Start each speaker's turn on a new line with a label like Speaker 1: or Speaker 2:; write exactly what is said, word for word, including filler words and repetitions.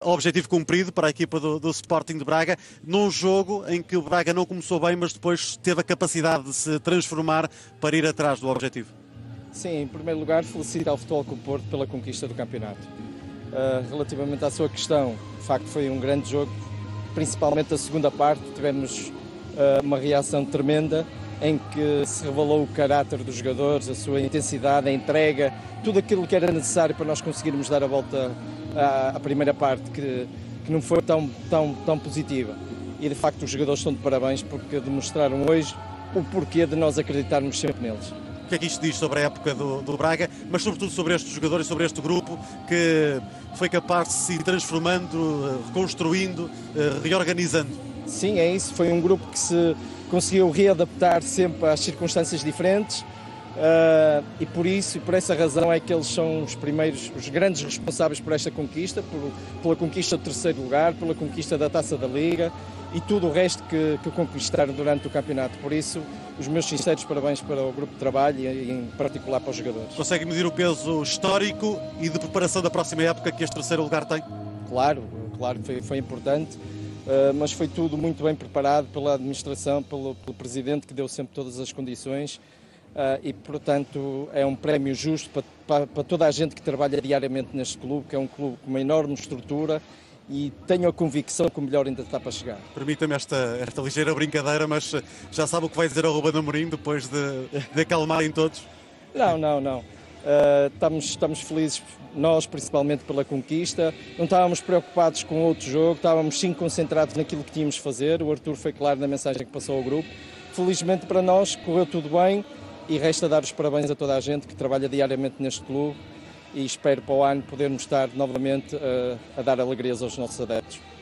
Speaker 1: Objetivo cumprido para a equipa do, do Sporting de Braga, num jogo em que o Braga não começou bem, mas depois teve a capacidade de se transformar para ir atrás do objetivo.
Speaker 2: Sim, em primeiro lugar, felicito ao Futebol Clube Porto pela conquista do campeonato. Uh, relativamente à sua questão, de facto foi um grande jogo, principalmente a segunda parte, tivemos uh, uma reação tremenda, em que se revelou o caráter dos jogadores, a sua intensidade, a entrega, tudo aquilo que era necessário para nós conseguirmos dar a volta à, à primeira parte, que, que não foi tão, tão, tão positiva. E de facto os jogadores estão de parabéns porque demonstraram hoje o porquê de nós acreditarmos sempre neles.
Speaker 1: O que é que isto diz sobre a época do, do Braga, mas sobretudo sobre estes jogadores, sobre este grupo que foi capaz de se ir transformando, reconstruindo, reorganizando?
Speaker 2: Sim, é isso. Foi um grupo que se conseguiu readaptar sempre às circunstâncias diferentes uh, e por isso, por essa razão é que eles são os primeiros, os grandes responsáveis por esta conquista, por, pela conquista do terceiro lugar, pela conquista da Taça da Liga e tudo o resto que, que conquistaram durante o campeonato. Por isso, os meus sinceros parabéns para o grupo de trabalho e em particular para os jogadores.
Speaker 1: Consegue medir o peso histórico e de preparação da próxima época que este terceiro lugar tem?
Speaker 2: Claro, claro que foi, foi importante. Uh, mas foi tudo muito bem preparado pela administração, pelo, pelo presidente que deu sempre todas as condições uh, e, portanto, é um prémio justo para, para, para toda a gente que trabalha diariamente neste clube, que é um clube com uma enorme estrutura e tenho a convicção que o melhor ainda está para chegar.
Speaker 1: Permita-me esta, esta ligeira brincadeira, mas já sabe o que vai dizer ao Ruben Amorim depois de, de acalmarem todos?
Speaker 2: Não, não, não. Uh, estamos, estamos felizes, nós principalmente pela conquista, não estávamos preocupados com outro jogo, estávamos sim concentrados naquilo que tínhamos de fazer, o Arthur foi claro na mensagem que passou ao grupo. Felizmente para nós correu tudo bem e resta dar os parabéns a toda a gente que trabalha diariamente neste clube e espero para o ano podermos estar novamente uh, a dar alegrias aos nossos adeptos.